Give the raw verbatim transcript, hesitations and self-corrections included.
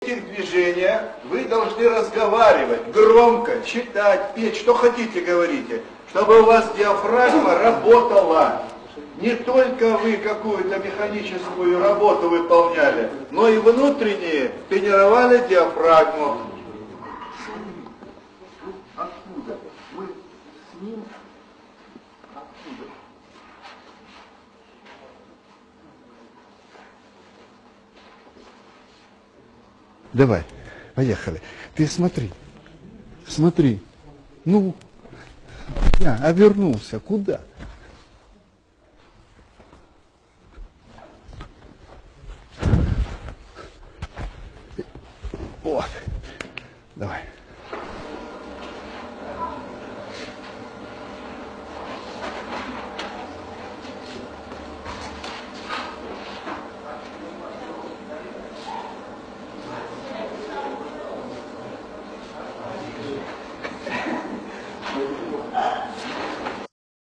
этих движениях вы должны разговаривать, громко, читать, петь, что хотите говорите, чтобы у вас диафрагма работала. Не только вы какую-то механическую работу выполняли, но и внутренние тренировали диафрагму. Откуда? Мы с ним... Откуда? Давай, поехали. Ты смотри, смотри. Ну, я обернулся. Куда? Вот. Давай.